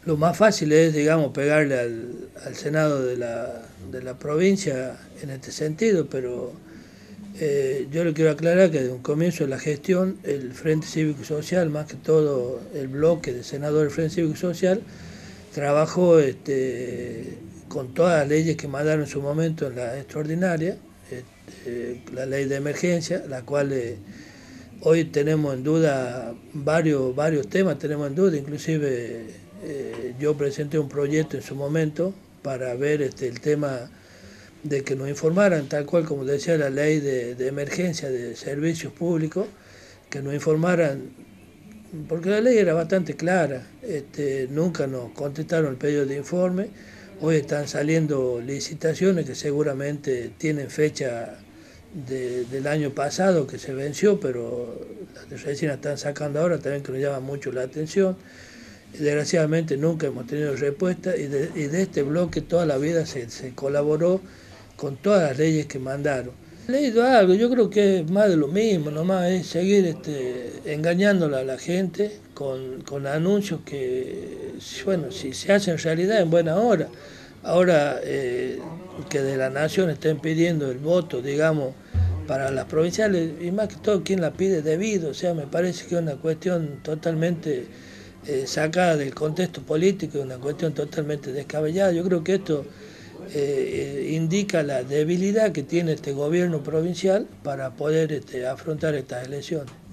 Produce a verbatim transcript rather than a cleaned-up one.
Lo más fácil es, digamos, pegarle al, al Senado de la, de la provincia en este sentido, pero eh, yo le quiero aclarar que desde un comienzo de la gestión, el Frente Cívico y Social, más que todo el bloque de senadores del Frente Cívico y Social, trabajó este, con todas las leyes que mandaron en su momento en la extraordinaria, este, la ley de emergencia, la cual eh, hoy tenemos en duda varios, varios temas, tenemos en duda, inclusive eh, yo presenté un proyecto en su momento para ver este, el tema de que nos informaran, tal cual como decía la ley de, de emergencia de servicios públicos, que nos informaran, porque la ley era bastante clara, este, nunca nos contestaron el pedido de informe, hoy están saliendo licitaciones que seguramente tienen fecha de, del año pasado que se venció, pero las de recién están sacando ahora también que nos llama mucho la atención. Y desgraciadamente nunca hemos tenido respuesta y de, y de este bloque toda la vida se, se colaboró con todas las leyes que mandaron. He leído algo, yo creo que es más de lo mismo, nomás es seguir este, engañándola a la gente con, con anuncios que, bueno, si se hacen realidad en buena hora. Ahora eh, que de la nación estén pidiendo el voto, digamos, para las provinciales, y más que todo quien la pide debido, o sea, me parece que es una cuestión totalmente eh, sacada del contexto político, es una cuestión totalmente descabellada. Yo creo que esto eh, indica la debilidad que tiene este gobierno provincial para poder este, afrontar estas elecciones.